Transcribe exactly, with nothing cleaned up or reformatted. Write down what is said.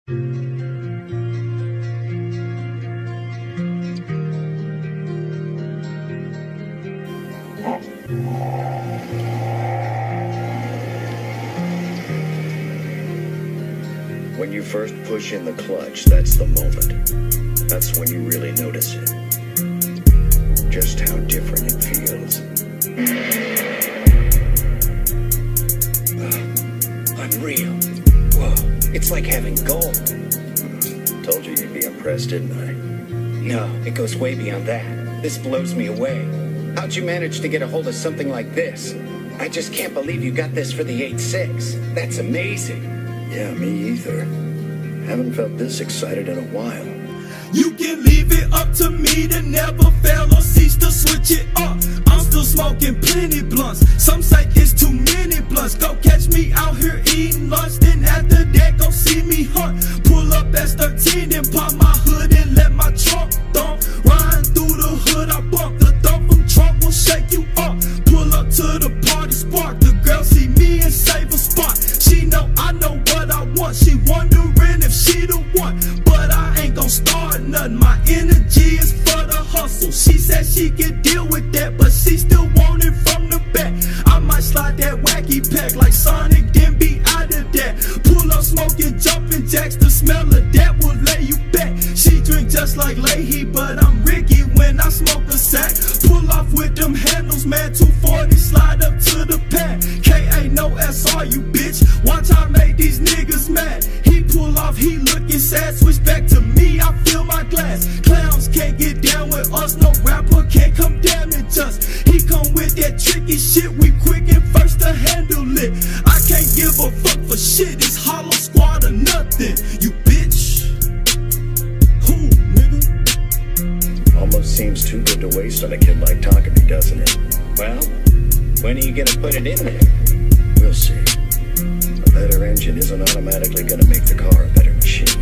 When you first push in the clutch, that's the moment. That's when you really notice it. Just how different it feels. Uh, unreal. Whoa, it's like having gold. Told you you'd be impressed, didn't I? No, it goes way beyond that. This blows me away. How'd you manage to get a hold of something like this? I just can't believe you got this for the eight six. That's amazing. Yeah, me either. Haven't felt this excited in a while. You can leave it up to me to never fail or cease to switch it up. I'm still smoking plenty blunts. Some say it's too many blunts. Go catch me out here eating lunch. Then after that, go see me hunt. Pull up S thirteen and pop my hood and let my trunk thump. Riding through the hood, I bump. The thump from trunk will shake you up. Pull up to the party spark. The girl see me and save a spot. She know I know what I want. She wondering if she the one, but I ain't gon' start nothing. My energy is for the hustle. She said she could deal with that, but she still want it from the back. I might slide that wacky pack like Sonic, then be out of that. Pull up smoking, jumping jacks. The smell of that will lay you back. She drink just like Leahy, but I'm Ricky when I smoke a sack. Pull off with them handles, man. two forty, slide up to the pad. K A no S R, you bitch. Watch I make these niggas mad. He pull off, he looking sad. Switch back to me, I fill my glass. Clowns can't get down with us. No rapper can't come damage us. He come with that tricky shit. We quick and first to handle it. I can't give a fuck for shit. It's Hollow Squad or nothing. You bitch. Who, nigga? Almost seems too good to waste on a kid like Takumi, doesn't it? Well, when are you gonna put it in there? We'll see. A better engine isn't automatically gonna make the car a better machine.